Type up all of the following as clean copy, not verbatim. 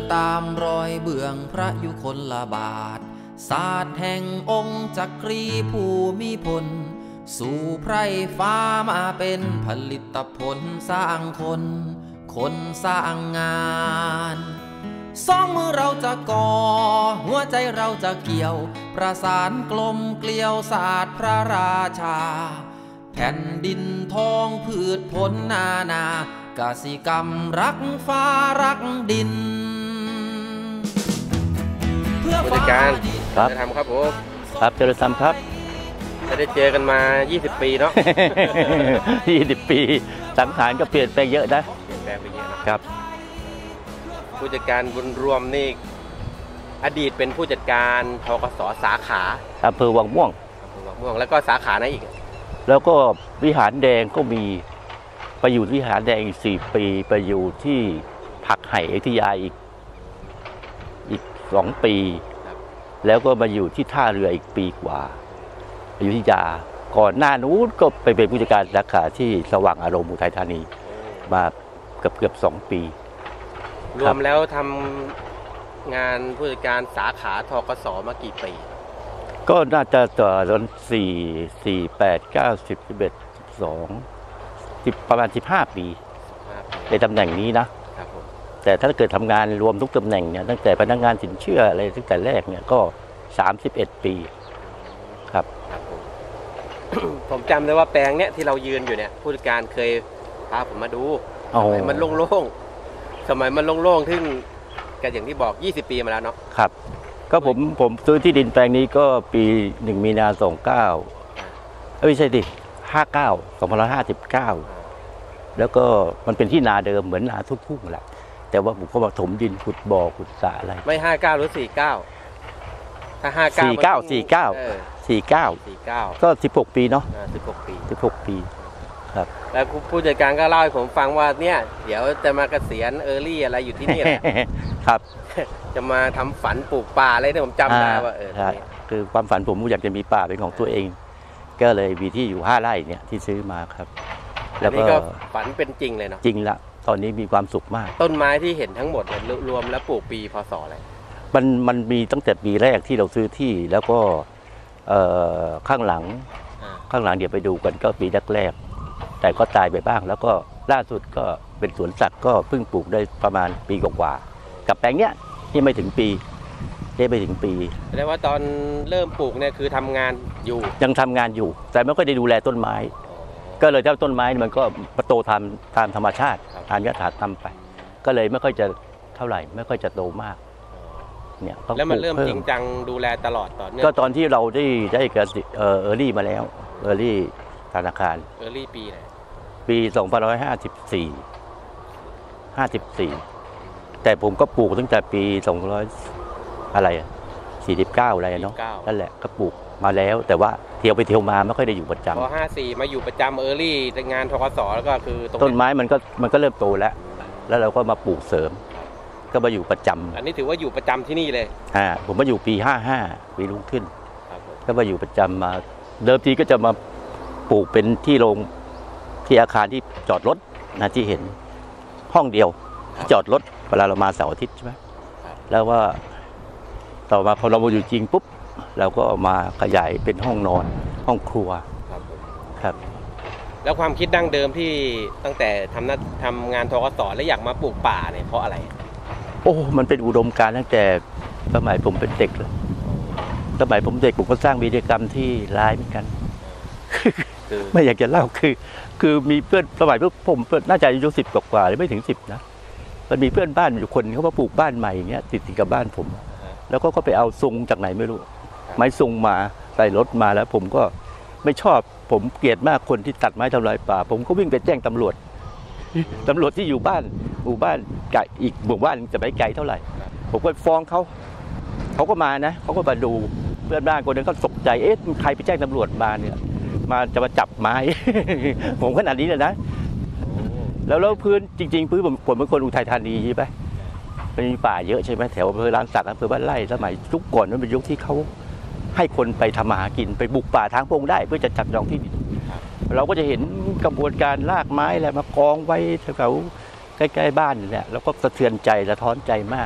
ตามรอยเบื้องพระยุคลบาทศาสตร์แห่งองค์จักรีภูมิพลสู่ไพร่ฟ้ามาเป็นผลิตผลสร้างคนสร้างงานสองมือเราจะก่อหัวใจเราจะเกี่ยวประสานกลมเกลียวศาสตร์พระราชาแผ่นดินทองพืชผลนากสิกรรมรักฟ้ารักดินเพื่อฟ้าดินครับจะทำครับผมครับเจริญธรรมครับจะได้เจอกันมา20 ปีเนาะ 20 ปีสังขารก็เปลี่ยนแปลงเยอะนะเปลี่ยนแปลงไปเยอะนะครับผู้จัดการบุญรวมนี่อดีตเป็นผู้จัดการธกส.สาขาอำเภอวังม่วงแล้วก็สาขาไหนอีกแล้วก็วิหารแดงก็มีไปอยู่วิหารแดงอีก4 ปีไปอยู่ที่ผักไห่อยุธยาอีก2 ปีแล้วก็มาอยู่ที่ท่าเรืออีกปีกว่าอยุธยาก่อนหน้านู้นก็ไปเป็นผู้จัดการสาขาที่สว่างอารมณ์อุทัยธานีมาเกือบ2 ปีรวมแล้วทำงานผู้จัดการสาขาธกส.มากี่ปีก็น่าจะต่อจน4 8 9 10 11 12ประมาณ15 ปีในตำแหน่งนี้นะแต่ถ้าเกิดทำงานรวมทุกตำแหน่งเนี่ยตั้งแต่พนักงานสินเชื่ออะไรตั้งแต่แรกเนี่ยก็31 ปีครับผมจำได้ว่าแปลงเนี้ยที่เรายืนอยู่เนี่ยผู้จัดการเคยพาผมมาดูสมัยมันโล่งๆซึ่งกันอย่างที่บอก20 ปีมาแล้วเนาะครับก็ผมซื้อที่ดินแปลงนี้ก็ปี1 มีนา29ไม่ใช่ดิ2559แล้วก็มันเป็นที่นาเดิมเหมือนนาทุ่งๆแหละแต่ว่าผมก็มาถมดินขุดบ่อขุดสระอะไรไม่59หรือ49ถ้า 49ก็16 ปีเนาะ16 ปีครับแล้วผู้จัดการก็เล่าให้ผมฟังว่าเนี่ยเดี๋ยวจะมาเกษียณเออร์ลี่อะไรอยู่ที่นี่แหละครับจะมาทำฝันปลูกป่าอะไรเนี่ยผมจำได้ว่าคือความฝันผมอยากจะมีป่าเป็นของตัวเองก็เลยมีที่อยู่5 ไร่เนี่ยที่ซื้อมาครับแล้วก็ฝันเป็นจริงเลยเนาะจริงละตอนนี้มีความสุขมากต้นไม้ที่เห็นทั้งหมดรวมแล้วปลูกปีพศอะไรมันมีตั้งแต่ปีแรกที่เราซื้อที่แล้วก็ข้างหลังเดี๋ยวไปดูกันก็ปีแรกแต่ก็ตายไปบ้างแล้วก็ล่าสุดก็เป็นสวนสัตว์ก็เพิ่งปลูกได้ประมาณปีกว่ากับแปลงเนี้ยที่ไม่ถึงปีได้ไปถึงปีแสดงว่าตอนเริ่มปลูกเนี่ยคือทำงานอยู่ยังทำงานอยู่แต่ไม่ค่อยได้ดูแลต้นไม้ก็เลยถ้าต้นไม้มันก็โตตามธรรมชาติตามยถากรรมไปก็เลยไม่ค่อยจะเท่าไหร่ไม่ค่อยจะโตมากเนี่ยแล้วมันเริ่มจริงจังดูแลตลอดต่อเนื่องก็ตอนที่เราได้เกิดเออร์ลี่มาแล้วเออร์ลี่ธนาคารเออร์ลี่ปีไหนปี2554แต่ผมก็ปลูกตั้งแต่ปี200อะไร49อะไรเนาะนั่นแหละก็ปลูกมาแล้วแต่ว่าเที่ยวไปเที่ยวมาไม่ค่อยได้อยู่ประจำพอ54มาอยู่ประจำเออร์ลี่งานธกส.แล้วก็คือต้นไม้มันก็เริ่มโตแล้วเราก็มาปลูกเสริมก็มาอยู่ประจำอันนี้ถือว่าอยู่ประจำที่นี่เลยผมมาอยู่ปี55ปีรุ่งขึ้นก็มาอยู่ประจำมาเดิมทีก็จะมาปลูกเป็นที่โรงที่อาคารที่จอดรถนะที่เห็นห้องเดียวจอดรถเวลาเรามาเสาร์อาทิตย์ใช่ไหมแล้วว่าต่อมาพอเรามาอยู่จริงปุ๊บเราก็มาขยายเป็นห้องนอนห้องครัวครับแล้วความคิดดั้งเดิมที่ตั้งแต่ทำงานธกส.แล้วอยากมาปลูกป่าเนี่ยเพราะอะไรโอ้มันเป็นอุดมการณ์ตั้งแต่สมัยผมเป็นเด็กเลยสมัยผมเด็กผมก็สร้างวีรกรรมที่ร้ายเหมือนกันไม่อยากจะเล่าคือมีเพื่อนสมัยผมน่าจะอายุ10 กว่าหรือไม่ถึง10นะมันมีเพื่อนบ้านอยู่คนเขามาปลูกบ้านใหม่อย่างเงี้ยติดกับบ้านผมแล้วก็ไปเอาซุงจากไหนไม่รู้ไม้ซุงมาใส่รถมาแล้วผมก็ไม่ชอบผมเกลียดมากคนที่ตัดไม้ทำลายป่าผมก็วิ่งไปแจ้งตำรวจที่อยู่บ้านหมู่บ้านไกลอีกหมู่บ้านจะไม่ไกลเท่าไหร่ผมก็ฟ้องเขาก็มานะเขาก็มาดูเพื่อนบ้านคนนึงก็ตกใจเอ๊ะใครไปแจ้งตำรวจมาเนี่ยจะมาจับไม้ ผมขนาดนี้เลยนะแล้วพื้นจริงๆพื้นผมเป็นคนอุทัยธานีใช่ไหมมันมีป่าเยอะใช่ไหมแถวอำเภอลานสักอำเภอบ้านไร่สมัยยุคก่อนนั้นเป็นยุคที่เขาให้คนไปทำมาหากินไปบุกป่าทางพงได้เพื่อจะจับจองที่ดินเราก็จะเห็นกระบวนการลากไม้อะไรมากองไว้แถวใกล้ๆบ้านเนี่ยแล้วก็สะเทือนใจสะท้อนใจมาก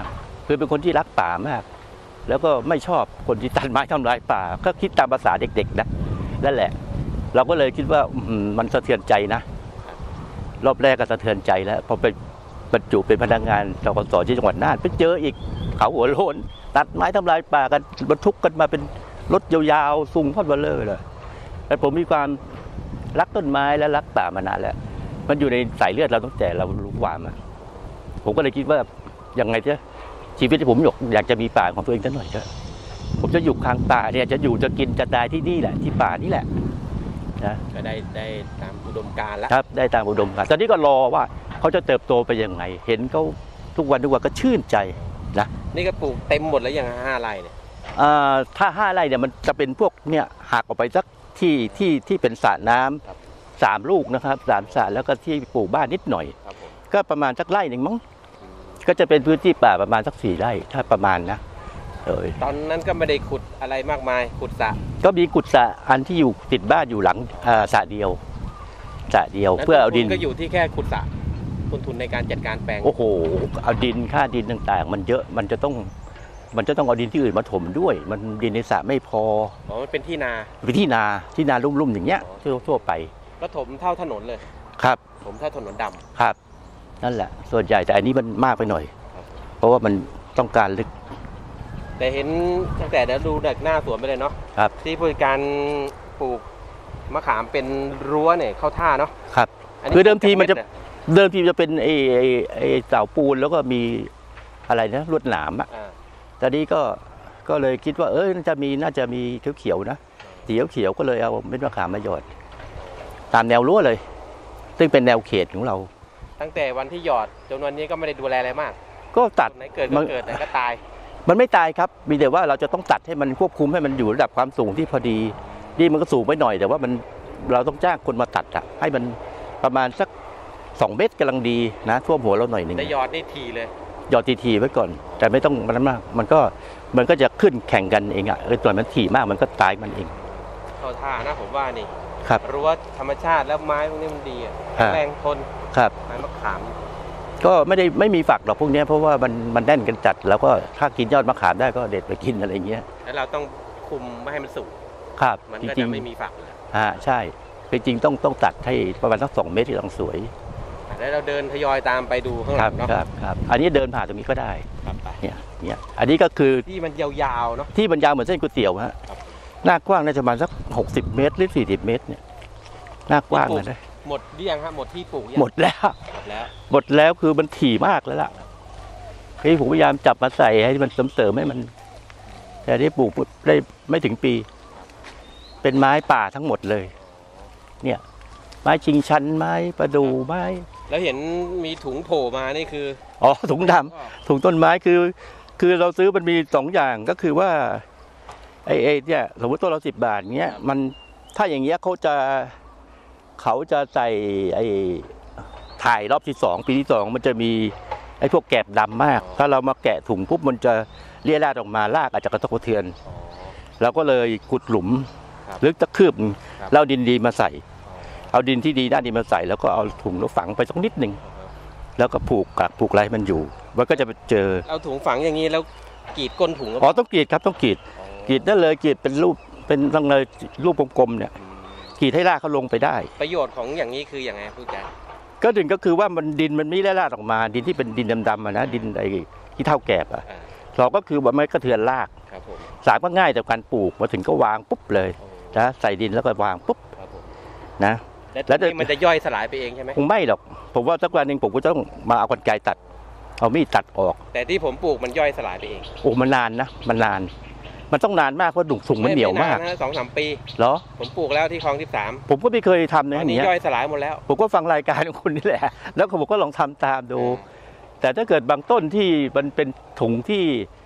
คือเป็นคนที่รักป่ามาก แล้วก็ไม่ชอบคนที่ตัดไม้ทำลายป่าก็คิดตามภาษาเด็กๆนะนั่นแหละเราก็เลยคิดว่ามันสะเทือนใจนะรอบแรกก็สะเทือนใจแล้วพอไปบรรจุเป็นพนักงานธกส.ที่จังหวัดน่านไปเจออีกเขาหัวโลนตัดไม้ทำลายป่ากันบรรทุกกันมาเป็นรถยาวๆสูงพัดเบลเลอร์เลยแต่ผมมีความรักต้นไม้และรักป่ามานานแล้วมันอยู่ในสายเลือดเราตั้งแต่เรารู้ความผมก็เลยคิดว่ายังไงชีวิตที่ผมอยากจะมีป่าของตัวเองสักหน่อยก็ผมจะอยู่ข้างป่าเนี่ยจะอยู่จะกินจะตายที่นี่แหละที่ป่านี่แหละนะก็ได้ตามอุดมการณ์แล้วครับได้ตามอุดมการณ์ตอนนี้ก็รอว่าเขาจะเติบโตไปยังไงเห็นเขาทุกวันก็ชื่นใจนะนี่ก็ปลูกเต็มหมดแล้วยัง5 ไร่เนี่ยถ้า5 ไร่เนี่ยมันจะเป็นพวกเนี่ยหักออกไปสักที่เป็นสระน้ำ3 ลูกนะครับ3 สระแล้วก็ที่ปลูกบ้านนิดหน่อยก็ประมาณสักไร่หนึ่งมั้งก็จะเป็นพื้นที่ป่าประมาณสัก4 ไร่ถ้าประมาณนะตอนนั้นก็ไม่ได้ขุดอะไรมากมายขุดสระก็มีขุดสระอันที่อยู่ติดบ้านอยู่หลังสระเดียวเพื่อเอาดินก็อยู่ที่แค่ขุดสระต้นทุนในการจัดการแปลงโอ้โหเอาดินค่าดินต่างๆมันเยอะมันจะต้องเอาดินที่อื่นมาถมด้วยมันดินในสระไม่พอมันเป็นที่นาลุ่มๆอย่างเงี้ยทั่วไปก็ถมเท่าถนนเลยครับถมเท่าถนนดำครับนั่นแหละส่วนใหญ่แต่อันนี้มันมากไปหน่อยเพราะว่ามันต้องการลึกแต่เห็นตั้งแต่ดูจากหน้าสวนไปเลยเนาะที่ผู้จัดการปลูกมะขามเป็นรั้วเนี่ยเข้าท่าเนาะครับคือเดิมทีจะเป็นไอ้เสาปูนแล้วก็มีอะไรนะลวดหนามตอนนี้ก็เลยคิดว่าน่าจะมีเขียวๆนะสีเขียวก็เลยเอาเม็ดมะขามมาหยอดตามแนวรั้วเลยซึ่งเป็นแนวเขตของเราตั้งแต่วันที่หยอดจนวันนี้ก็ไม่ได้ดูแลอะไรมากก็ตัดไหนเกิดก็เกิดไหนก็ตายมันไม่ตายครับมีแต่ว่าเราจะต้องตัดให้มันควบคุมให้มันอยู่ระดับความสูงที่พอดีนี่มันก็สูงไปหน่อยแต่ว่าเราต้องจ้างคนมาตัดให้มันประมาณสัก2 เมตรกำลังดีนะท่วมหัวเราหน่อยนึงแต่หยอดนี่ทีเลยหยอดทีไว้ก่อนแต่ไม่ต้องมันมากมันก็จะขึ้นแข่งกันเองตัวมันถี่มากมันก็ตายมันเองเข้าท่านะผมว่านี่ครับรั้วธรรมชาติแล้วไม้พวกนี้มันดีแรงทนครับไม้มะขามก็ไม่มีฝักหรอกพวกนี้เพราะว่ามันแน่นกันจัดแล้วก็ถ้ากินยอดมะขามได้ก็เด็ดไปกินอะไรเงี้ยแล้วเราต้องคุมไม่ให้มันสุกครับมันก็จะไม่มีฝักใช่จริงต้องตัดให้ประมาณสัก2 เมตรที่ต้องสวยแล้วเราเดินทยอยตามไปดูข้างหลังเนาะครับอันนี้เดินผ่านตรงนี้ก็ได้เนี่ยอันนี้ก็คือที่มันยาวๆเนาะที่มันยาวเหมือนเส้นก๋วยเตี๋ยวฮะหน้ากว้างน่าจะประมาณสัก60 เมตรหรือ40 เมตรเนี่ยหน้ากว้างนะหมดหรือยังฮะหมดที่ปลูกหมดแล้วคือมันถี่มากแล้วล่ะที่ผมพยายามจับมาใส่ให้มันเสริมให้มันแต่ที่ปลูกได้ไม่ถึงปีเป็นไม้ป่าทั้งหมดเลยเนี่ยไม้ชิงชันไม้ประดู่ไม้แล้วเห็นมีถุงโผล่มานี่คือถุงดำถุงต้นไม้คือเราซื้อมันมี2 อย่างก็คือว่าไอ้เนี่ยสมมติต้นเรา10 บาทเงี้ยมันถ้าอย่างเงี้ยเขาจะใส่ไอ้ถ่ายรอบที่2ปีที่2มันจะมีไอ้พวกแกบดำมากถ้าเรามาแกะถุงปุ๊บมันจะเลี่ยราดออกมารากอาจจะกระทบกระเทือนเราก็เลยขุดหลุมลึกตะคืบแล้วดินดีมาใส่เอาดินที่ดีด้านดีมาใส่แล้วก็เอาถุงแล้วฝังไปสักนิดนึงแล้วก็ผูกไรมันอยู่มันก็จะไปเจอเอาถุงฝังอย่างนี้แล้วกรีดก้นถุงต้องกรีดครับต้องกรีดนั่นเลยกรีดเป็นรูปเป็นตั้งเลยรูปกลมๆเนี่ยกรีดให้รากเขาลงไปได้ประโยชน์ของอย่างนี้คืออย่างไรผู้จัดก็ถึงก็คือว่ามันดินมันไม่ได้รากออกมาดินที่เป็นดินดำๆนะดินไอ้ที่เท่าแกบเราก็คือว่าไม่กระเทือนราก3ก็ง่ายแต่การปลูกมาถึงก็วางปุ๊บเลยนะใส่ดินแล้วก็วางปุ๊บนะแล้วมันจะย่อยสลายไปเองใช่ไหมคงไม่หรอกผมว่าสักวันหนึ่งผมก็ต้องมาเอากรรไกรตัดเอามีดตัดออกแต่ที่ผมปลูกมันย่อยสลายไปเองมันนานนะมันต้องนานมากเพราะดุถุงมันเหนียวมาก 2-3 ปีเหรอผมปลูกแล้วที่คลอง13 ผมก็ไม่เคยทำนะอย่างนี้ย่อยสลายหมดแล้วผมก็ฟังรายการของคุณนี่แหละแล้วผมก็ลองทำตามดูแต่ถ้าเกิดบางต้นที่มันเป็นถุงที่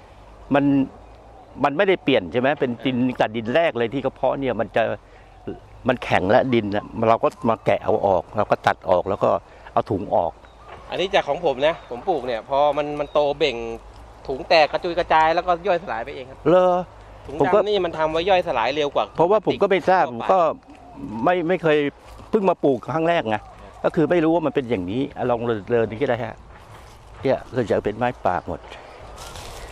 มันไม่ได้เปลี่ยนใช่ไหมเป็นดินตัดดินแรกเลยที่เขาเพาะเนี่ยมันแข็งและดินเราก็มาแกะเอาออกเราก็ตัดออกแล้วก็เอาถุงออกอันนี้จากของผมนะผมปลูกเนี่ยพอมันโตเบ่งถุงแตกกระจุยกระจายแล้วก็ย่อยสลายไปเองครับถุงดำนี่มันทำไว้ย่อยสลายเร็วกว่าเพราะว่าผมก็ไม่ทราบผมก็ไม่เคยเพิ่งมาปลูกครั้งแรกไงก็คือไม่รู้ว่ามันเป็นอย่างนี้ลองเดินนี่ก็ได้ฮะเนี่ยส่วนใหญ่เป็นไม้ป่าหมด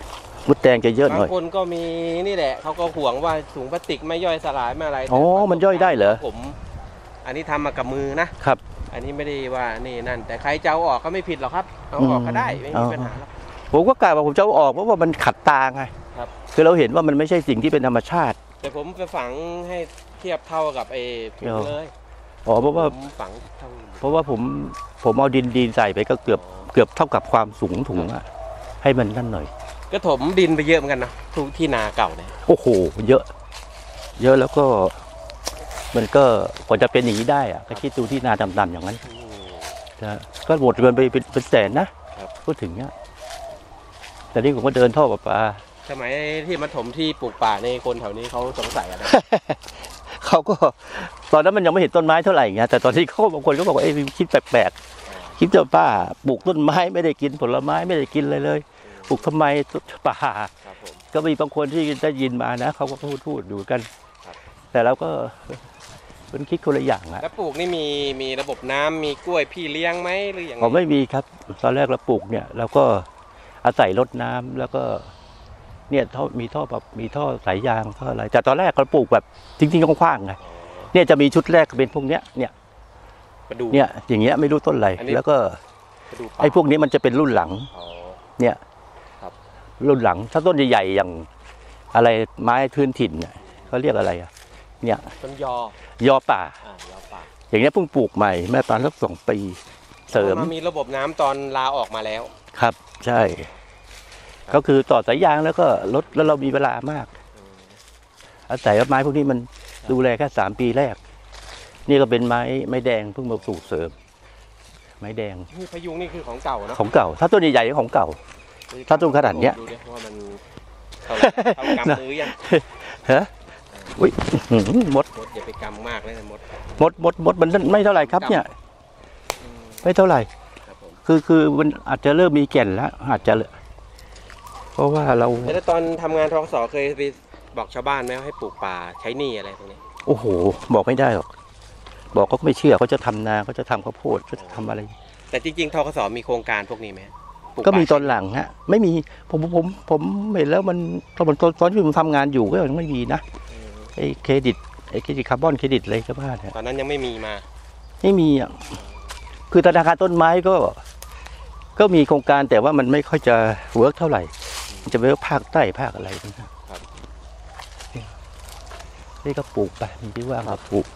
มดแดงจะเยอะหน่อยบางคนก็มีนี่แหละเขาก็ห่วงว่าถุงพลาสติกไม่ย่อยสลายไม่อะไรอ๋อมันย่อยได้เหรอผมอันนี้ทำมากับมือนะครับ อันนี้ไม่ได้ว่านี่นั่นแต่ใครจะเอาออกก็ไม่ผิดหรอกครับเอาออกก็ได้ไม่มีปัญหาหรอกผมก็กล่าวว่าผมจะเอาออกเพราะว่ามันขัดตาไงครับคือเราเห็นว่ามันไม่ใช่สิ่งที่เป็นธรรมชาติแต่ผมไปฝังให้เทียบเท่ากับไอ้ถุงเลยอ๋อเพราะว่าฝังเท่าเพราะว่าผมเอาดินใส่ไปก็เกือบเท่ากับความสูงถุงอะให้มันนั่นหน่อยก็ถมดินไปเยอะเหมือนกันนะทุกที่นาเก่าเนี่ยโอ้โหเยอะแล้วก็มันก็กว่าจะเป็นอย่างนี้ได้อะก็คิดดูที่นาดำๆอย่างนั้นก็หมดเงินไปเป็นแสนนะพูดถึงเนี้ยแต่นี่ผมก็เดินท่อประปาสมัยที่มาถมที่ปลูกป่าในคนแถวนี้เขาสงสัยอะไรเขาก็ตอนนั้นมันยังไม่เห็นต้นไม้เท่าไหร่ไงแต่ตอนที่เขาบางคนก็บอกว่าคิดแปลกๆคิดว่าป้าปลูกต้นไม้ไม่ได้กินผลไม้ไม่ได้กินเลยปลูกทำไมป่าก็มีบางคนที่ได้ยินมานะเขาก็พูดดูกันแต่เราก็เป็นคิดคนละอย่างอะแล้วปลูกนี่มีระบบน้ำมีกล้วยพี่เลี้ยงไหมหรืออย่างไรไม่มีครับตอนแรกเราปลูกเนี่ยเราก็อาศัยรดน้ำแล้วก็เนี่ยมีท่อสายยางท่ออะไรแต่ตอนแรกเราปลูกแบบจริงๆกว้างๆไงเนี่ยจะมีชุดแรกเป็นพวกเนี้ยเนี่ยอย่างเงี้ยไม่รู้ต้นอะไรแล้วก็ไอ้พวกนี้มันจะเป็นรุ่นหลังเนี่ยรุ่นหลังถ้าต้นใหญ่ๆอย่างอะไรไม้พื้นถิ่นเนี่ยเขาเรียกอะไรอ่ะเนี่ยต้นยอป่าอย่างเงี้ยเพิ่งปลูกใหม่แม่ตอนสัก2 ปีเสริมมีระบบน้ำตอนลาออกมาแล้วครับใช่ก็คือต่อสายยางแล้วก็ลดแล้วเรามีเวลามากอาศัยไม้พวกนี้มันดูแลแค่3 ปีแรกนี่ก็เป็นไม้แดงเพิ่งมาปลูกเสริมไม้แดงนี่พยุงนี่คือของเก่านะของเก่าถ้าต้นใหญ่ๆของเก่าถ้าต้นขนาดเนี้ยดูดิว่ามันเอากำมือยังฮะอุ้ยมดอย่าไปกำมากเลยมดมันไม่เท่าไหร่ครับเนี่ยไม่เท่าไหร่คือมันอาจจะเริ่มมีแก่นแล้วอาจจะเพราะว่าเราแล้วตอนทำงานทกสเคยไปบอกชาวบ้านไหมให้ปลูกป่าใช้หนี้อะไรตรงนี้โอ้โหบอกไม่ได้หรอกบอกเขาไม่เชื่อเขาจะทำนาเขาจะทำข้าวโพดเขาจะทำอะไรแต่จริงๆทกสมีโครงการพวกนี้ไหมก็มีตอนหลังฮะไม่มีผมเห็นแล้วมันตอนที่ผมทำงานอยู่ก็ยังไม่มีนะไอ้เครดิตคาร์บอนเครดิตอะไรก็บ้าตอนนั้นยังไม่มีมาไม่มีอ่ะคือธนาคารต้นไม้ก็มีโครงการแต่ว่ามันไม่ค่อยจะเวิร์กเท่าไหร่มันจะไปภาคใต้ภาคอะไรนะครับนี่ก็ปลูกไปมีที่ว่างก็ปลูกไป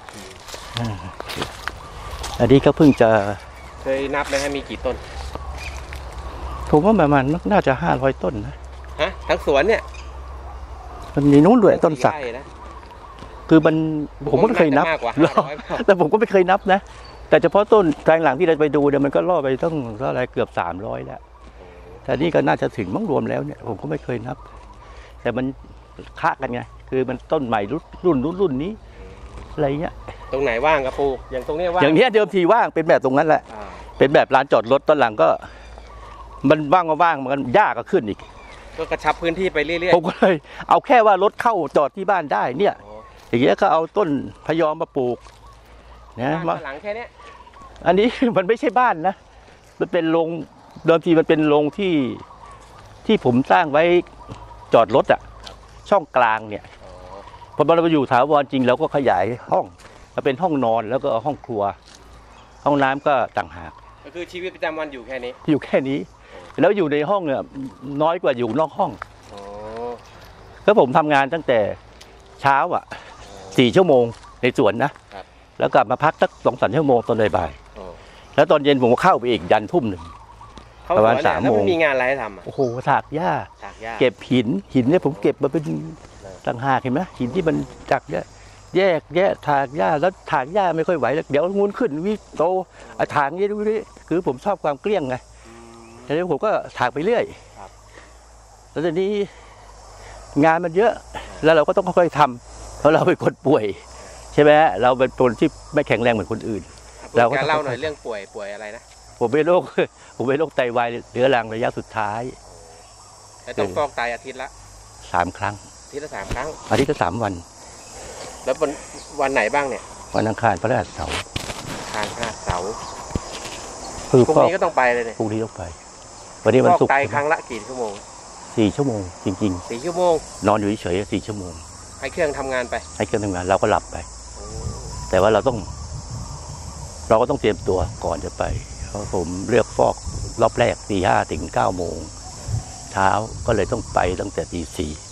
อันนี้ก็เพิ่งจะเคยนับไหมให้มีกี่ต้นผมว่าประมาณน่าจะ500 ต้นนะฮะทั้งสวนเนี่ยมันมีนู้นด้วยต้นสักคือผมก็ไม่เคยนับแต่ผมก็ไม่เคยนับนะแต่เฉพาะต้นแปลงหลังที่เราไปดูเนี่ยมันก็ล่อไปต้องอะไรเกือบ300แล้วแต่นี่ก็น่าจะถึงมั่งรวมแล้วเนี่ยผมก็ไม่เคยนับแต่มันค้ากันไงคือมันต้นใหม่รุ่นนี้อะไรเงี้ยตรงไหนว่างกระปูอย่างตรงนี้ว่างอย่างเนี้ยเดิมทีว่างเป็นแบบตรงนั้นแหละเป็นแบบลานจอดรถตอนหลังก็มันว่างมันยากก็ขึ้นอีกก็กระชับพื้นที่ไปเรื่อยๆผมก็เลยเอาแค่ว่ารถเข้าจอดที่บ้านได้เนี่ยอย่างเงี้ยก็เอาต้นพยอมมาปลูกนะหลังแค่นี้อันนี้มันไม่ใช่บ้านนะมันเป็นโรงเดิมทีมันเป็นโรงที่ผมสร้างไว้จอดรถอ่ะช่องกลางเนี่ยพอเราไปอยู่ถาวรจริงเราก็ขยายห้องมาเป็นห้องนอนแล้วก็ห้องครัวห้องน้ำก็ต่างหากก็คือชีวิตประจำวันอยู่แค่นี้แล้วอยู่ในห้องเนี่ยน้อยกว่าอยู่นอกห้องแล้วผมทำงานตั้งแต่เช้า4 ชั่วโมงในสวนนะแล้วกลับมาพักสัก2-3 ชั่วโมงตอนบ่ายแล้วตอนเย็นผมก็เข้าไปอีกยัน 19:00 นประมาณ3 โมงมีงานอะไรทำโอ้โหถากหญ้าเก็บหินเนี่ยผมเก็บมาเป็นต่างหากเห็นไหมหินที่มันจักแยกถากหญ้าแล้วถากหญ้าไม่ค่อยไหวแล้วเดี๋ยวงูขึ้นวิโตถางนี้ดูดิคือผมชอบความเกลี้ยงไงแล้วผมก็ถากไปเรื่อยแล้วตอนนี้งานมันเยอะแล้วเราก็ต้องค่อยๆทำเพราะเราเป็นคนป่วยใช่ไหมเราเป็นคนที่ไม่แข็งแรงเหมือนคนอื่นเราก็เล่าหน่อยเรื่องป่วยอะไรนะผมเป็นโรคไตวายเรื้อรังระยะสุดท้ายแต่ต้องฟอกไตอาทิตย์ละ 3 ครั้งอาทิตย์ละ3 ครั้งอาทิตย์ละ3 วันแล้ววันไหนบ้างเนี่ยวันอังคารพฤหัสเสาร์พรุ่งนี้ก็ต้องไปเลยเนี่ยพรุ่งนี้ต้องไปวันนี้วันศุกร์ฟอกไตครั้งละกี่ชั่วโมง 4 ชั่วโมงจริง 4 ชั่วโมงๆนอนอยู่เฉยๆ4 ชั่วโมงให้เครื่องทำงานไปให้เครื่องทำงานเราก็หลับไปแต่ว่าเราก็ต้องเตรียมตัวก่อนจะไปเพราะผมเลือกฟอกรอบแรกตี 5 ถึง 9 โมงเช้าก็เลยต้องไปตั้งแต่ตี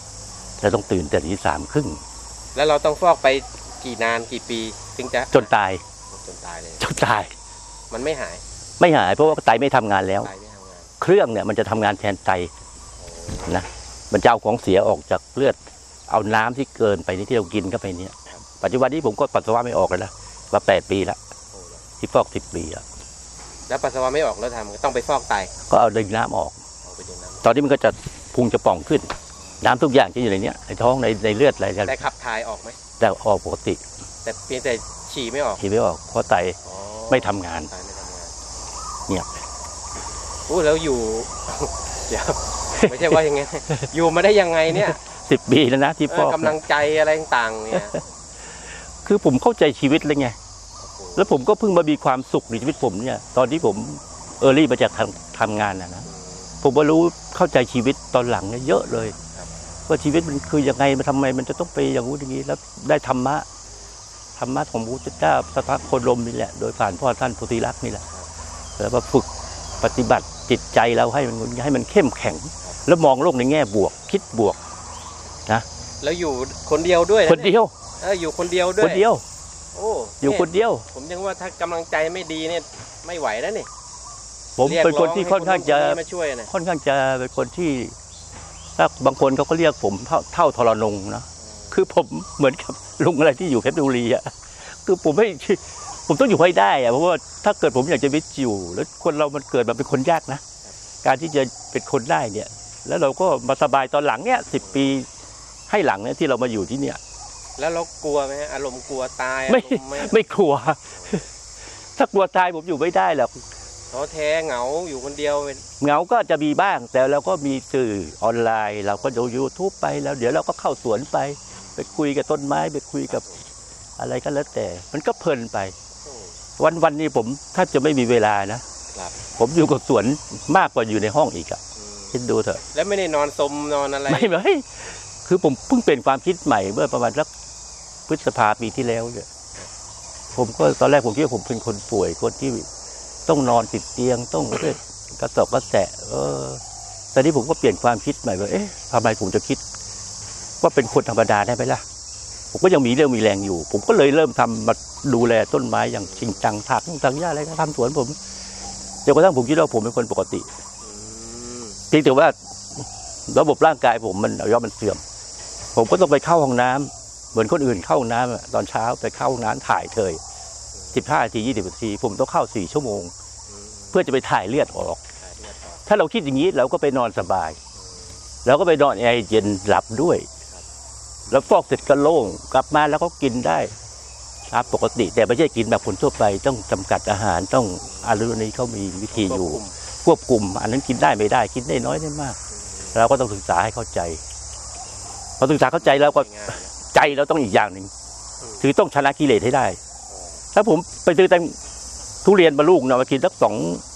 4แล้วต้องตื่นแต่ตี 3 ครึ่งแล้วเราต้องฟอกไปกี่ปีถึงจะจนตายเลยจนตายมันไม่หายเพราะว่าไตไม่ทำงานแล้วเครื่องเนี่ยมันจะทำงานแทนไตนะมันจะเอาของเสียออกจากเลือดเอาน้ำที่เกินไปนี่ที่เรากินเข้าไปเนี่ยปัจจุบันนี้ผมก็ปัสสาวะไม่ออกแล้วนะมา8 ปีแล้วที่ฟอก10 ปีแล้วปัสสาวะไม่ออกแล้วทำต้องไปฟอกไตก็เอาดึงน้ำออกตอนนี้มันก็จะพุงจะป่องขึ้นน้ำทุกอย่างที่อยู่ในนี้ในท้องในเลือดอะไรแต่ขับถ่ายออกไหมแต่ออกปกติแต่เพียงแต่ฉี่ไม่ออกเพราะไตไม่ทำงานเงียบแล้วอยู่เดี๋ยวไม่ใช่ว่ายังไงอยู่มาได้ยังไงเนี่ย 10 ปีแล้วนะที่ฟอกกำลังใจอะไรต่างเนี่ยคือผมเข้าใจชีวิตเลยไงแล้วผมก็เพิ่งมามีความสุขในชีวิตผมเนี่ยตอนที่ผมรี่มาจากทำงานนะผมก็รู้เข้าใจชีวิตตอนหลังเนี่ยเยอะเลยว่าชีวิตมันคือยังไงมันทำไมมันจะต้องไปอย่างนู้นอย่างนี้แล้วได้ธรรมะของพระพุทธเจ้าสัทธโคดมนี่แหละโดยผ่านพ่อท่านโพธิลักษณ์นี่แหละแล้วมาฝึกปฏิบัติจิตใจเราให้มันเข้มแข็งแล้วมองโลกในแง่บวกคิดบวกนะแล้วอยู่คนเดียวด้วยคนเดียวอยู่คนเดียวด้วยคนเดียวอยู่คนเดียวผมยังว่าถ้ากำลังใจไม่ดีเนี่ยไม่ไหวแล้วนี่ผมเป็นคนที่ค่อนข้างจะเป็นคนที่ถ้าบางคนเขาก็เรียกผมเท่าทรนงนะคือผมเหมือนกับลุงอะไรที่อยู่เพชรบุรีอ่ะคือผมต้องอยู่ให้ได้อ่ะเพราะว่าถ้าเกิดผมอยากจะวิจิวแล้วคนเรามันเกิดมาเป็นคนยากนะการที่จะเป็นคนได้เนี่ยแล้วเราก็มาสบายตอนหลังเนี่ย10 ปีให้หลังเนี่ยที่เรามาอยู่ที่เนี่ยแล้วเรากลัวไหมอารมณ์กลัวตายไม่กลัวถ้ากลัวตายผมอยู่ไม่ได้หรอกท้อแท้เหงาอยู่คนเดียวเหงาก็จะมีบ้างแต่เราก็มีสื่อออนไลน์เราก็ดู YouTube ไปแล้วเดี๋ยวเราก็เข้าสวนไปคุยกับต้นไม้ไปคุยกับอะไรก็แล้วแต่มันก็เพลินไปวันนี้ผมถ้าจะไม่มีเวลานะผมอยู่กับสวนมากกว่าอยู่ในห้องอีกคิดดูเถอะแล้วไม่ได้นอนสมนอนอะไรไม่คือผมเพิ่งเปลี่ยนความคิดใหม่เมื่อประมาณสักพฤษภาปีที่แล้วเนี่ยผมก็ตอนแรกผมคิดว่าผมเป็นคนป่วยคนที่ต้องนอนติดเตียงต้องกระสอบกระแสะแต่นี้ผมก็เปลี่ยนความคิดใหม่ว่าทำไมผมจะคิดว่าเป็นคนธรรมดาได้ไหมล่ะผมก็ยังมีเรื่องมีแรงอยู่ผมก็เลยเริ่มทำมาดูแลต้นไม้อย่างจริงจังถักหญ้าอะไรก็ทำสวนผมจนกระทั่งผมคิดว่าผมเป็นคนปกติเพียงแต่ว่าระบบร่างกายผมมันเสื่อมผมก็ต้องไปเข้าห้องน้ำเหมือนคนอื่นเข้าห้องน้ำตอนเช้าไปเข้าห้องน้ำถ่าย15 นาที20 นาทีผมต้องเข้า4 ชั่วโมงเพื่อจะไปถ่ายเลือดออกถ้าเราคิดอย่างนี้เราก็ไปนอนสบายเราก็ไปนอนแอร์เย็นหลับด้วยแล้วฟอกเสร็จก็โล่งกลับมาแล้วก็กินได้ครับปกติแต่ไม่ใช่กินแบบคนทั่วไปต้องจำกัดอาหารต้องอะไรนี้เขามีวิธีอยู่ควบคุมอันนั้นกินได้ไม่ได้กินได้น้อยได้มากเราก็ต้องศึกษาให้เข้าใจพอศึกษาเข้าใจแล้วก็ใจเราต้องอีกอย่างหนึ่งคือต้องชนะกิเลสให้ได้ถ้าผมไปซื้อแต่ทุเรียนมาลูกนะมากินสัก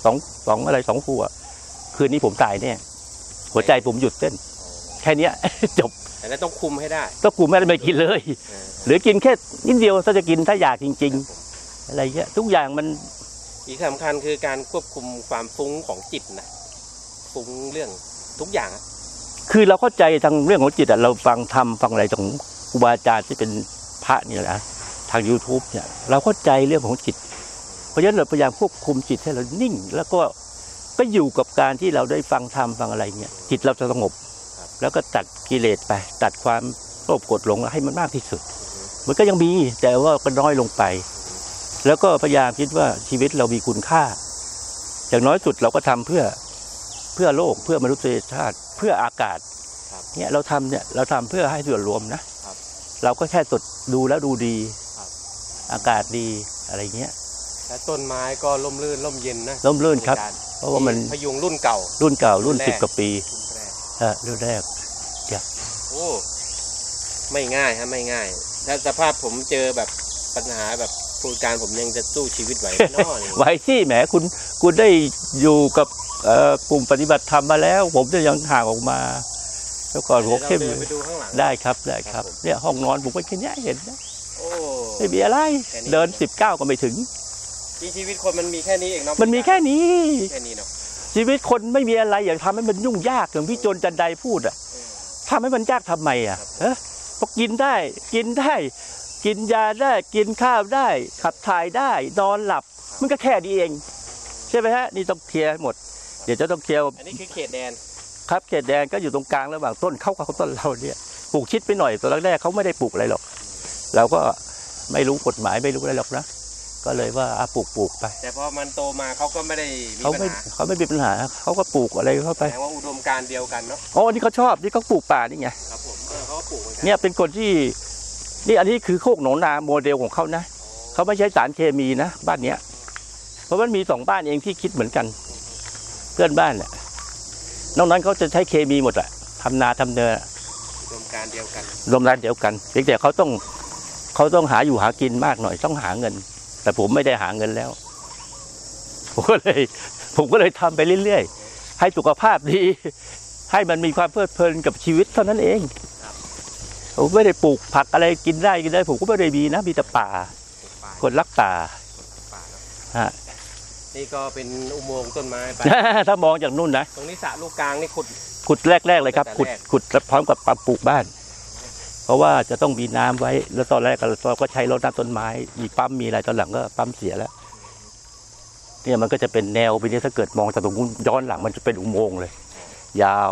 2 คู่คืนนี้ผมตายแน่หัวใจผมหยุดเต้นแค่นี้จบแต่ต้องคุมให้ได้ต้องคุมไม่ได้ไม่กินเลยหรือกินแค่นิดเดียวถ้าจะกินถ้าอยากจริงๆอะไรเงี้ยทุกอย่างมันอีกสำคัญคือการควบคุมความฟุ้งของจิตนะฟุ้งเรื่องทุกอย่างคือเราเข้าใจทางเรื่องของจิตเราฟังอะไรของครูบาอาจารย์ที่เป็นพระเนี่ยนะทาง YouTube เนี่ยเราเข้าใจเรื่องของจิตเพราะฉะนั้นเราพยายามควบคุมจิตให้เรานิ่งแล้วก็อยู่กับการที่เราได้ฟังธรรมฟังอะไรเนี่ยจิตเราจะสงบแล้วก็ตัดกิเลสไปตัดความโลภโกรธหลงให้มันมากที่สุดมันก็ยังมีแต่ว่าก็น้อยลงไปแล้วก็พยายามคิดว่าชีวิตเรามีคุณค่าอย่างน้อยสุดเราก็ทำเพื่อโลกเพื่อมนุษยชาติเพื่ออากาศเนี่ยเราทำเพื่อให้ส่วนรวมนะเราก็แค่ดูแล้วดูดีอากาศดีอะไรเงี้ยและต้นไม้ก็ร่มรื่นร่มเย็นนะร่มรื่นครับเพราะว่ามันพยุงรุ่นเก่ารุ่น10 กว่าปีรุ่นแรกโอ้ไม่ง่ายฮะไม่ง่ายถ้าสภาพผมเจอแบบปัญหาแบบผู้การผมยังจะสู้ชีวิตไหวน้อยไหวที่แหมคุณได้อยู่กับกลุ่มปฏิบัติธรรมมาแล้วผมจะยังห่างออกมาแต่ก่อนหัวเข้มไปดูข้างหลังได้ครับได้ครับเนี่ยห้องนอนผมก็แค่นี้เห็นนะโอ้ไม่มีอะไรเดิน19ก็ไม่ถึงชีวิตคนมันมีแค่นี้เองเนาะมันมีแค่นี้แค่นี้เนาะชีวิตคนไม่มีอะไรอย่างทำให้มันยุ่งยากอย่างพี่โจรจันไดพูดอ่ะทำให้มันยากทำไมอ่ะพอกินได้กินยาได้กินข้าวได้ขับถ่ายได้นอนหลับมันก็แค่นี้เองใช่ไหมฮะนี่ต้องเคลียร์หมดเดี๋ยวจะต้องเคลียร์อันนี้คือเขตแดนครับเขตแดนก็อยู่ตรงกลางระหว่างต้นเข้ากับต้นเราเนี่ยปลูกชิดไปหน่อยตอนแรกๆเขาไม่ได้ปลูกอะไรหรอกเราก็ไม่รู้กฎหมายไม่รู้อะไรหรอกนะก็เลยว่าปลูกไปแต่พอมันโตมาเขาก็ไม่ได้มีปัญหาเขาไม่มีปัญหาเขาก็ปลูกอะไรเข้าไปแปลว่าอุดมการณ์เดียวกันเนาะอ๋อนี่เขาชอบนี่เขาปลูกป่านี่ไงครับผมเขาก็ปลูกเนี่ยเป็นคนที่นี่อันนี้คือโคกหนองนาโมเดลของเขานะเขาไม่ใช้สารเคมีนะบ้านเนี้ยเพราะมันมี2บ้านเองที่คิดเหมือนกันเพื่อนบ้านแหละนอกนั้นเขาจะใช้เคมีหมดอะทำนาทำเนื้อรวมการเดียวกันเพียงแต่เขาต้องหาอยู่หากินมากหน่อยต้องหาเงินแต่ผมไม่ได้หาเงินแล้วผมก็เลยทำไปเรื่อยๆให้สุขภาพดีให้มันมีความเพลิดเพลินกับชีวิตเท่านั้นเองผมไม่ได้ปลูกผักอะไรกินได้ผมก็ไม่ได้มีนะมีแต่ป่าคนรักป่าฮะนี่ก็เป็นอุโมงค์ต้นไม้ไปถ้ามองจากนู่นนะตรงนี้สระลูกกลางนี่ขุดแรกเลยครับขุดพร้อมกับปลูกบ้านเพราะว่าจะต้องมีน้ำไว้แล้วตอนแรกเราก็ใช้รดน้ำต้นไม้มีปั๊มมีอะไรตอนหลังก็ปั๊มเสียแล้วเนี่ยมันก็จะเป็นแนวไปนี้ถ้าเกิดมองจากตรงนู้นย้อนหลังมันจะเป็นอุโมงค์เลยยาว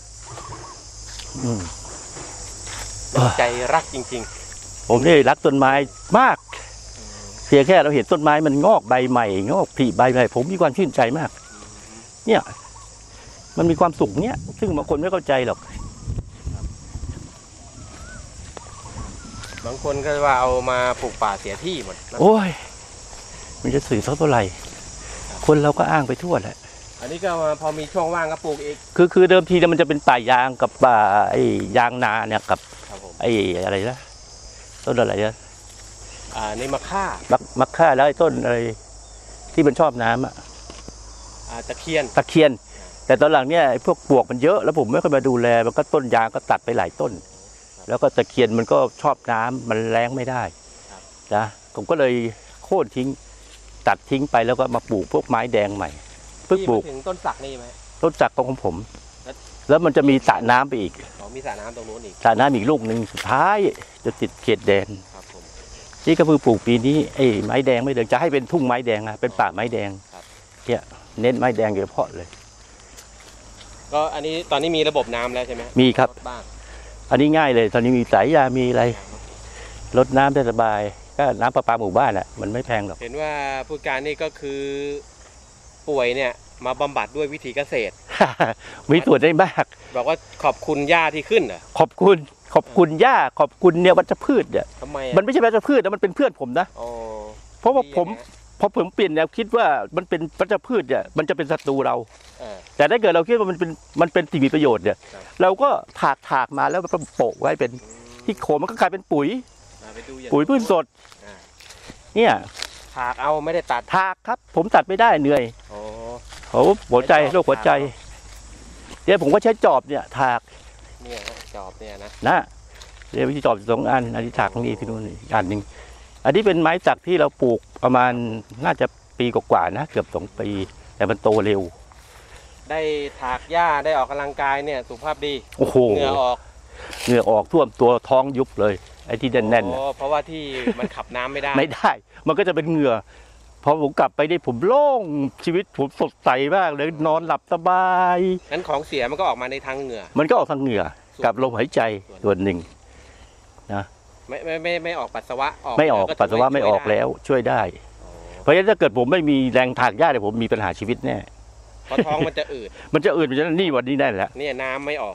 ใจรักจริงๆผมนี่รักต้นไม้มากเพียงแค่เราเห็นต้นไม้มันงอกใบใหม่งอกผลิใบใหม่ผมมีความชื่นใจมากเนี่ยมันมีความสุขเนี่ยซึ่งบางคนไม่เข้าใจหรอกบางคนก็ว่าเอามาปลูกป่าเสียที่หมดโอ้ยมันจะสื่อเท่าไหร่คนเราก็อ้างไปทั่วแหละอันนี้ก็พอมีช่วงว่างก็ปลูกอีกคือเดิมทีเนี่ยมันจะเป็นป่ายางกับป่าไอ้ยางนาเนี่ยกับไอ้อะไรนะต้นอะไรนะในมะข่าแล้วไอ้ต้นอะไรที่มันชอบน้ำตะเคียนแต่ตอนหลังเนี่ยพวกปลวกมันเยอะแล้วผมไม่ค่อยมาดูแลมันก็ต้นยางก็ตัดไปหลายต้นแล้วก็ตะเคียนมันก็ชอบน้ำมันแรงไม่ได้นะผมก็เลยโค่นทิ้งตัดทิ้งไปแล้วก็มาปลูกพวกไม้แดงใหม่เพิ่งปลูกถึงต้นสักนี่ไหมต้นสักของผมแล้วมันจะมีสระน้ำไปอีกมีสระน้ำตรงนู้นอีกสระน้ำอีกลูกหนึ่งสุดท้ายจะติดเขตแดนนี่ก็เพิ่งปลูกปีนี้ไอ้ไม้แดงไม่เดินจะให้เป็นทุ่งไม้แดงเป็นป่าไม้แดงเนี่ยเน้นไม้แดงโดยเฉพาะเลยก็อันนี้ตอนนี้มีระบบน้ำแล้วใช่ไหมมีครับอันนี้ง่ายเลยตอนนี้มีสายยามีอะไรรดน้ำได้สบายก็น้ำประปาหมู่บ้านมันไม่แพงหรอกเห็นว่าผู้การนี่ก็คือป่วยเนี่ยมาบำบัดด้วยวิธีเกษตรมีส่วนได้มากบอกว่าขอบคุณหญ้าที่ขึ้นเหรอขอบคุณหญ้าขอบคุณเนี่ยวัชพืชเนี่ยทำไมมันไม่ใช่วัชพืชนะมันเป็นเพื่อนผมนะเพราะว่าผมพอผมเปลี่ยนแนวคิดว่ามันเป็นวัชพืชเนี่ยมันจะเป็นศัตรูเราแต่ถ้าเกิดเราคิดว่ามันเป็นสิ่งมีประโยชน์เนี่ยเราก็ถากมาแล้วมันโปะไว้เป็นที่โคนมันก็กลายเป็นปุ๋ยพืชสดเนี่ยถากเอาไม่ได้ตัดถากครับผมตัดไม่ได้เหนื่อยหัวใจโรคหัวใจเดี๋ยวผมก็ใช้จอบเนี่ยถากเนี่ยจอบเนี่ยนะเดี๋ยววิธีจอบ2 อันอันนี้ถากตรงนี้ที่นู่นอีกอันหนึ่งอันนี้เป็นไม้สักที่เราปลูกประมาณน่าจะปีกว่าๆนะเกือบ2 ปีแต่มันโตเร็วได้ถากหญ้าได้ออกกำลังกายเนี่ยสุขภาพดีโอ้โหเหงื่อออกท่วมตัวท้องยุบเลยไอ้ที่แน่นๆเพราะว่าที่มันขับน้ำไม่ได้มันก็จะเป็นเหงื่อพอผมกลับไปได้ผมโล่งชีวิตผมสดใสมากเลยนอนหลับสบายนั้นของเสียมันก็ออกมาในทางเหงื่อมันก็ออกทางเหงื่อกับลมหายใจส่วนหนึ่งนะไม่ออกปัสสาวะไม่ออกปัสสาวะไม่ออกแล้วช่วยได้เพราะฉะนั้นถ้าเกิดผมไม่มีแรงถากหญ้าเนี่ยผมมีปัญหาชีวิตแน่เพราะท้องมันจะอืดมันจะนี่วันนี้ได้แล้วนี่น้ำไม่ออก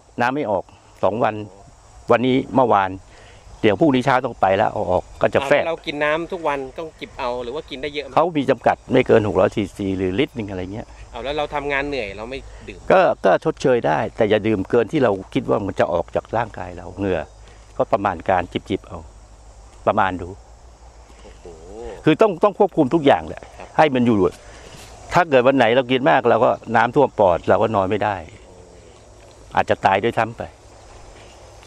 2 วันวันนี้เมื่อวานเดี๋ยวพรุ่งนี้เช้าต้องไปแล้วเอาออกก็จะแฟบเรากินน้ำทุกวันต้องจิบเอาหรือว่ากินได้เยอะเขามีจำกัดไม่เกิน600 cc หรือลิตรนึงอะไรเงี้ยแล้วเราทำงานเหนื่อยเราไม่ดื่มก็ชดเชยได้แต่อย่าดื่มเกินที่เราคิดว่ามันจะออกจากร่างกายเราเหงื่อก็ประมาณการจิบเอาประมาณดูคือต้องควบคุมทุกอย่างแหละให้มันอยู่ถ้าเกิดวันไหนเรากินมากเราก็น้ำท่วมปอดเราก็นอนไม่ได้อาจจะตายด้วยซ้ำไป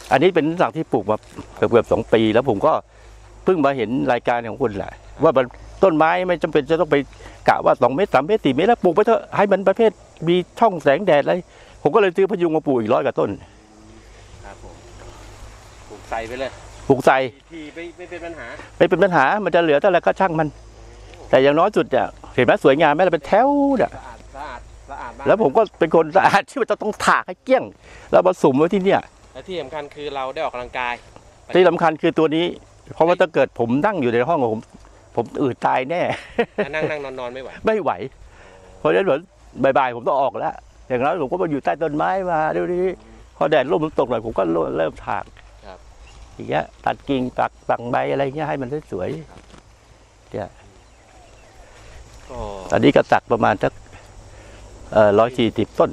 อันนี้เป็นสักที่ปลูกมาเกือบ2 ปีแล้วผมก็เพิ่งมาเห็นรายการของคุณแหละว่าต้นไม้ไม่จำเป็นจะต้องไปกะว่า2 เมตร 3 เมตร 4 เมตรแล้วปลูกไปเถอะให้มันประเภทมีช่องแสงแดดอะไรผมก็เลยซื้อพยุงมาปลูกอีก100 กว่าต้นครับผมปลูกใส่ไปเลยปลูกใส่ที่ไม่เป็นปัญหามันจะเหลือเท่าไรก็ช่างมันแต่อย่างน้อยสุดเนี่ยเห็นไหมสวยงามไหมเราเป็นแถวเนี่ยสะอาดแล้วผมก็เป็นคนสะอาดที่มันจะต้องถากให้เกลี้ยงแล้วมาสุ่มไว้ที่เนี่ยและที่สำคัญคือเราได้ออกกำลังกายที่สำคัญคือตัวนี้เพราะว่าถ้าเกิดผมนั่งอยู่ในห้องของผมอืดตายแน่นั่งนอนไม่ไหวเพราะฉะนั้นบ่ายๆผมต้องออกแล้วอย่างนั้นผมก็มาอยู่ใต้ต้นไม้มาเดี๋ยวนี้พอแดดร่มมันตกหน่อยผมก็เริ่มถากอย่างเงี้ยตัดกิ่งตักใบอะไรเงี้ยให้มันสวยเนี่ยตอนนี้ก็ตักประมาณสัก140 ต้น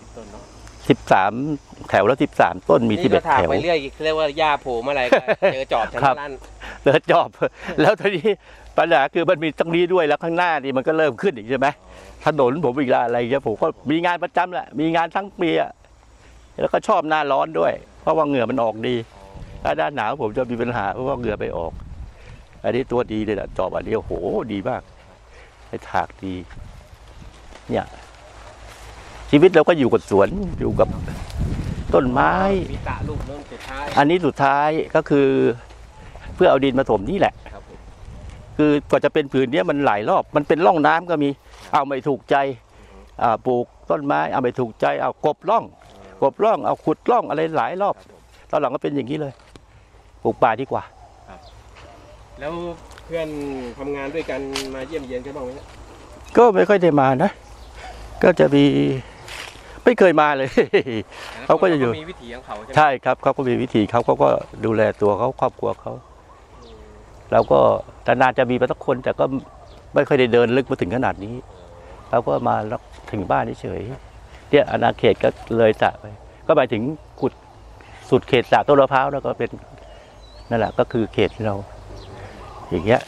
13 แถวแล้ว13 ต้นมี11 แถวไปเรื่อยเรียกว่าหญ้าโผล่อะไรก็เจอจอบทั้งนั้นเจอจอบแล้วทีนี้ปัญหาคือมันมีตรงนี้ด้วยแล้วข้างหน้านี่มันก็เริ่มขึ้นอีกใช่ไหมถนนผมอีกแล้วอะไรเงี้ยผมก็มีงานประจำแหละมีงานทั้งปีแล้วก็ชอบหน้าร้อนด้วยเพราะว่าเหงื่อมันออกดีถ้าหน้าหนาวผมจะมีปัญหาเพราะว่าเหงื่อไปออกอันนี้ตัวดีเลยนะจอบอันนี้โอ้โหดีมากไอ้ถากดีเนี่ยชีวิตเราก็อยู่กับสวนอยู่กับต้นไม้มีตะลูกเริ่มสุดท้ายอันนี้สุดท้ายก็คือเพื่อเอาดินมาถมนี่แหละคือกว่าจะเป็นผืนนี้มันหลายรอบมันเป็นร่องน้ำก็มีเอาไม่ถูกใจปลูกต้นไม้เอาไม่ถูกใจเอากบร่องเอาขุดร่องอะไรหลายรอบตอนหลังก็เป็นอย่างนี้เลยปลูกป่าดีกว่าแล้วเพื่อนทำงานด้วยกันมาเยี่ยมเยียนกันบ้างไหมก็ไม่ค่อยได้มานะก็จะมีไม่เคยมาเลยเขาก็จะอยู่มีวิถีของเขาใช่ครับเขาก็มีวิถีเขาก็ดูแลตัวเขาครอบครัวเขาเราก็นานจะมีมาสักคนแต่ก็ไม่ค่อยได้เดินลึกมาถึงขนาดนี้เราก็มาถึงบ้านเฉยเนี่ยอาณาเขตก็เลยสระไปก็หมายถึงขุดสุดเขตสระต้นมะพร้าวแล้วก็เป็นนั่นแหละก็คือเขตที่เราอย่างเงี้ย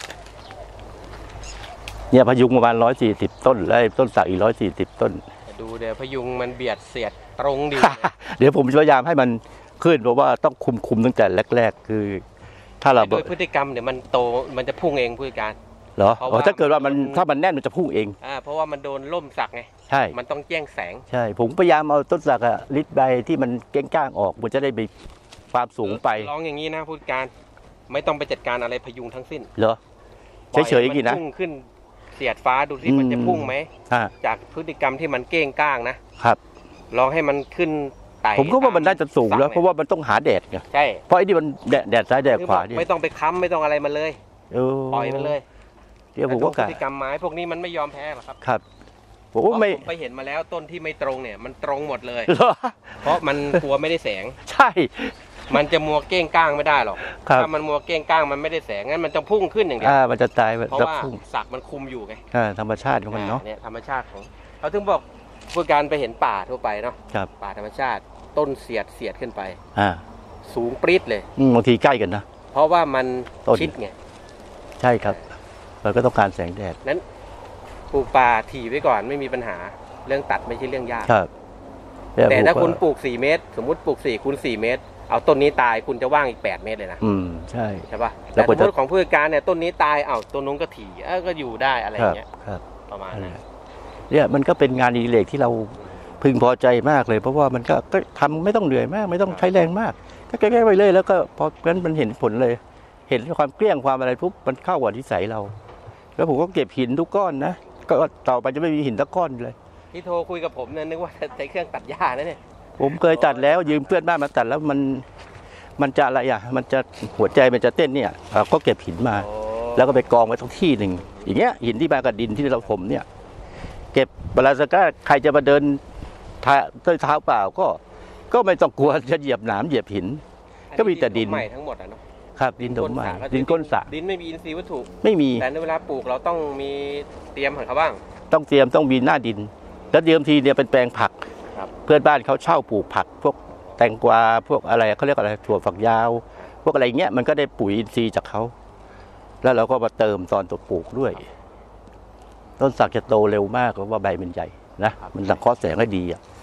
เนี่ยพยุงประมาณ140 ต้นแล้วต้นสักอีก140 ต้นดูเดี๋ยวพยุงมันเบียดเสียดตรงดีเดี๋ยวผมพยายามให้มันขึ้นเพราะว่าต้องคุมตั้งแต่แรกๆคือถ้าเราโดยพฤติกรรมเดี๋ยวมันโตมันจะพุ่งเองผู้จัดการเหรอถ้าเกิดว่าถ้ามันแน่นมันจะพุ่งเองเพราะว่ามันโดนล่มสักไงใช่มันต้องแจ้งแสงใช่ผมพยายามเอาต้นสักลิดใบที่มันเก้งก้างออกมันจะได้มีความสูงไปลองอย่างนี้นะผู้จัดการไม่ต้องไปจัดการอะไรพยุงทั้งสิ้นเหรอเฉยๆกี่นะพุ่งขึ้นเสียดฟ้าดูที่มันจะพุ่งไหมจากพฤติกรรมที่มันเก้งก้างนะครับลองให้มันขึ้นไต่ผมก็ว่ามันน่าจะสูงแล้วเพราะว่ามันต้องหาแดดไงใช่เพราะไอ้นี่มันแดดซ้ายแดดขวาไม่ต้องไปค้ำไม่ต้องอะไรมันเลยปล่อยมันเลยเดี๋ยวผมก็พฤติกรรมไม้พวกนี้มันไม่ยอมแพ้หรอกครับครับผมไม่ไปเห็นมาแล้วต้นที่ไม่ตรงเนี่ยมันตรงหมดเลยเพราะมันกลัวไม่ได้แสงใช่มันจะมัวเก้งก้างไม่ได้หรอกถ้ามันมัวเก้งก้างมันไม่ได้แสงงั้นมันจะพุ่งขึ้นอย่างเดียวมันจะตายเพราะว่าสักมันคุมอยู่ไงธรรมชาติของมันเนาะเนี่ยธรรมชาติของเขาถึงบอกผู้การไปเห็นป่าทั่วไปเนาะป่าธรรมชาติต้นเสียดขึ้นไปสูงปรี๊ดเลยบางทีใกล้กันนะเพราะว่ามันชิดไงใช่ครับเราก็ต้องการแสงแดดนั้นปลูกป่าถี่ไว้ก่อนไม่มีปัญหาเรื่องตัดไม่ใช่เรื่องยากแต่ถ้าคุณปลูก4 เมตรสมมุติปลูก4 คูณ 4 เมตรเอาต้นนี้ตายคุณจะว่างอีก8 เมตรเลยนะใช่ใช่ป่ะแต่สมมติของผู้จัดการเนี่ยต้นนี้ตายต้นนู้นก็ถี่ก็อยู่ได้อะไรอย่างเงี้ยประมาณนั้นเนี่ยมันก็เป็นงานอดิเรกที่เราพึงพอใจมากเลยเพราะว่ามันก็ทำไม่ต้องเหนื่อยมากไม่ต้องใช้แรงมากก็แก้ไปเลยแล้วก็พองั้นมันเห็นผลเลยเห็นความเกลี้ยงความอะไรปุ๊บมันเข้ากับนิสัยเราแล้วผมก็เก็บหินทุกก้อนนะก็ต่อไปจะไม่มีหินสักก้อนเลยที่โทรคุยกับผมเนี่ยนึกว่าใช้เครื่องตัดหญ้านะเนี่ยผมเคยตัดแล้วยืมเพื่อนบ้านมาตัดแล้วมันจะอะไรมันจะหัวใจมันจะเต้นเนี่ยก็เก็บหินมาแล้วก็ไปกองไว้ตรงที่หนึ่งอย่างเงี้ยหินที่มากับดินที่เราผมเนี่ยเก็บเวลาสักใครจะมาเดินด้วยเท้าเปล่าก็ไม่ต้องกลัวจะเหยียบหนามเหยียบหินก็มีแต่ดินใหม่ทั้งหมดเนาะครับดินถมใหม่ดินก้นสระดินไม่มีอินทรีย์วัตถุไม่มีแต่ในเวลาปลูกเราต้องมีเตรียมของเขาบ้างต้องเตรียมต้องมีหน้าดินแล้วเดิมทีเนี่ยเป็นแปลงผักเพื่อนบ้านเขาเช่าปลูกผักพวกแตงกวาพวกอะไรเขาเรียกอะไรถั่วฝักยาวพวกอะไรเงี้ยมันก็ได้ปุ๋ยอินทรีย์จากเขาแล้วเราก็มาเติมตอนตัวปลูกด้วยต้นสักจะโตเร็วมากเพราะว่าใบมันใหญ่นะมันสังเคราะห์แสงได้ดี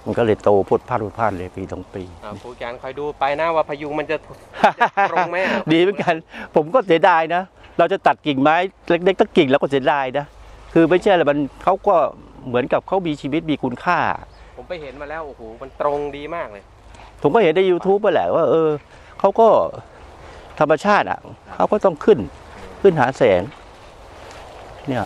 มันก็เลยโตพุดพลาดเลยปี2 ปีผู้การคอยดูไปนะว่าพยุงมันจะตรงไหมดีเหมือนกันผมก็เสียดายนะเราจะตัดกิ่งไม้เล็กๆตั้งกิ่งแล้วก็เสียดายนะคือไม่ใช่อะไรมันเขาก็เหมือนกับเขามีชีวิตมีคุณค่าผมไปเห็นมาแล้วโอ้โหมันตรงดีมากเลยผมก็เห็นใน YouTube ไปแหละว่าเขาก็ธรรมชาติเขาก็ต้องขึ้นหาแสงเนี่ย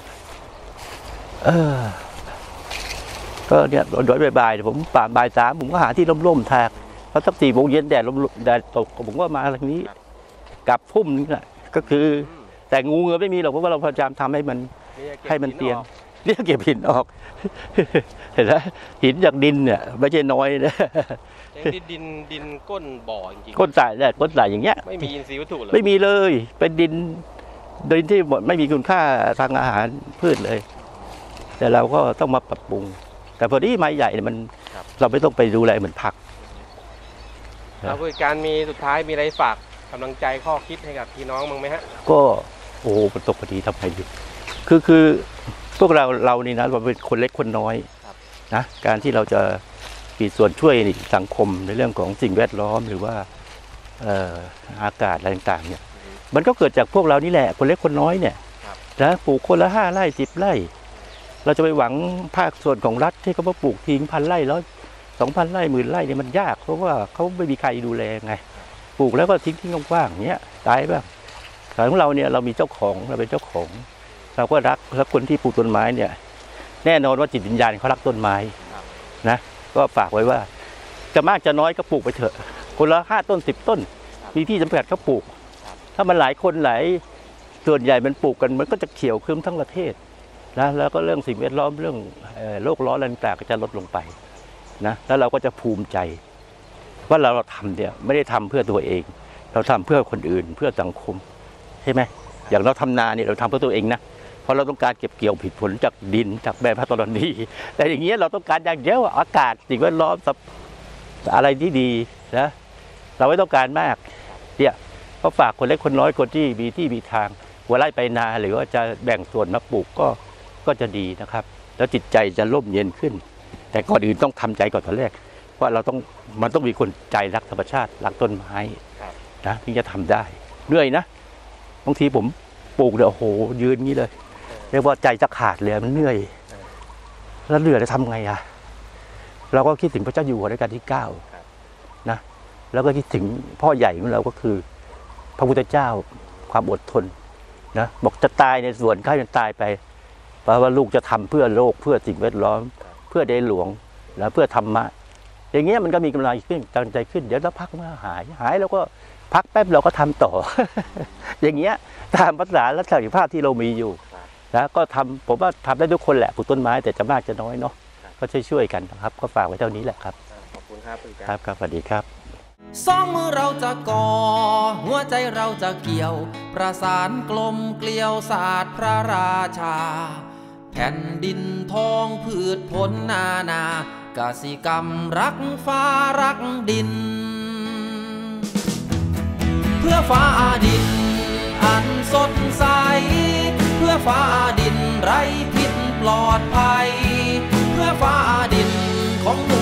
ก็เนี่ยโดยบ่ายผมบ่าย 3ผมก็หาที่ร่มๆทางเพราะสัก4 โมงเย็นแดดตกผมก็มาทางนี้กลับพุ่มนี่แหละก็คือแต่งูเงือไม่มีหรอกเพราะว่าเราพยายามทำให้มันเตียนเรียกเก็บหินออกเห็นไหมหินจากดินเนี่ยไม่ใช่น้อยนะดินก้นบ่อจริงก้นสายเนี่ยก้นสายอย่างเงี้ยไม่มีอินทรีย์วัตถุเลยไม่มีเลยเป็นดินที่ไม่มีคุณค่าทางอาหารพืชเลยแต่เราก็ต้องมาปรับปรุงแต่พอดีไม้ใหญ่เนี่ยมันเราไม่ต้องไปดูแลเหมือนผักผู้การมีสุดท้ายมีอะไรฝากกำลังใจข้อคิดให้กับพี่น้องมั้งไหมฮะก็โอ้มันตกพอดีทำไงดีคือพวกเรานี่นะเราเป็นคนเล็กคนน้อยนะการที่เราจะมีส่วนช่วยสังคมในเรื่องของสิ่งแวดล้อมหรือว่าอากาศอะไรต่างๆเนี่ยมันก็เกิดจากพวกเรานี่แหละคนเล็กคนน้อยเนี่ยนะปลูกคนละ5 ไร่ 10 ไร่เราจะไปหวังภาคส่วนของรัฐที่เขามาปลูกทิ้ง1,000 ไร่แล้ว2,000 ไร่10,000 ไร่เนี่ยมันยากเพราะว่าเขาไม่มีใครดูแลไงปลูกแล้วก็ทิ้งกว้างๆเนี้ยตายบ้างแต่ของเราเนี่ยเรามีเจ้าของเราเป็นเจ้าของเราก็รักแล้วคนที่ปลูกต้นไม้เนี่ยแน่นอนว่าจิตวิญญาณเขารักต้นไม้นะก็ฝากไว้ว่าจะมากจะน้อยก็ปลูกไปเถอะคนละ5 ต้น 10 ต้นมีที่จำกัดก็ปลูกถ้ามันหลายคนหลายส่วนใหญ่มันปลูกกันมันก็จะเขียวครึ้มทั้งประเทศนะแล้วก็เรื่องสิ่งแวดล้อมเรื่องโลกร้อนต่างๆก็จะลดลงไปนะแล้วเราก็จะภูมิใจว่าเราทำเนี่ยไม่ได้ทำเพื่อตัวเองเราทำเพื่อคนอื่นเพื่อสังคมใช่ไหมอย่างเราทำนาเนี่ยเราทำเพื่อตัวเองนะเพราะเราต้องการเก็บเกี่ยวผลจากดินจากแม่พระธรณีแต่อย่างเงี้ยเราต้องการอย่างเดียวอากาศสิ่งแวดล้อมอะไรที่ดีนะเราไม่ต้องการมากเนี่ยก็ฝากคนเล็กคนน้อยคนที่มีที่มีทางหัวไร่ไปนาหรือว่าจะแบ่งส่วนมาปลูกก็จะดีนะครับแล้วจิตใจจะร่มเย็นขึ้นแต่ก่อนอื่นต้องทำใจก่อนตอนแรกว่ามันต้องมีคนใจรักธรรมชาติรักต้นไม้นะถึงจะทำได้เหนื่อยนะบางทีผมปลูกเนี่ยโอ้โหยืนงี้เลยเรียกว่าใจจะขาดเลยมันเหนื่อยแล้วเหนื่อยจะทำไงเราก็คิดถึงพระเจ้าอยู่หัวรัชกาลที่9นะแล้วก็คิดถึงพ่อใหญ่ของเราก็คือพระพุทธเจ้าความอดทนนะบอกจะตายในส่วนข้าจะตายไปเพราะว่าลูกจะทำเพื่อโลกเพื่อสิ่งแวดล้อมเพื่อในหลวงและเพื่อธรรมะอย่างเงี้ยมันก็มีกำลังขึ้นกำลังใจขึ้นเดี๋ยวเราพักมาหายแล้วก็พักแป๊บเราก็ทำต่อ อย่างเงี้ยตามภาษาและศักยภาพที่เรามีอยู่แล้วก็ทำผมว่าทำได้ทุกคนแหละปลูกต้นไม้แต่จะมากจะน้อยเนาะก็ช่วยกันนะครับก็ฝากไว้เท่านี้แหละครับขอบคุณครับครับสวัสดีครับ 2 มือเราจะก่อหัวใจเราจะเกี่ยวประสานกลมเกลียวศาสตร์พระราชาแผ่นดินทองพืชผลนากสิกรรมรักฟ้ารักดินเพื่อฟ้าดินอันสดใสเพื่อฟ้าดินไร้พิษปลอดภัยเพื่อฟ้าดินของ